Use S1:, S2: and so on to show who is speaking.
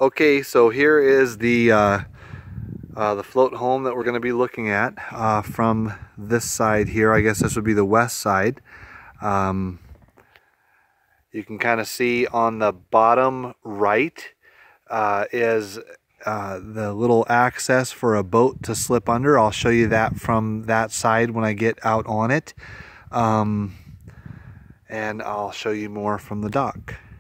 S1: Okay, so here is the float home that we're going to be looking at from this side here. I guess this would be the west side. You can kind of see on the bottom right is the little access for a boat to slip under. I'll show you that from that side when I get out on it. And I'll show you more from the dock.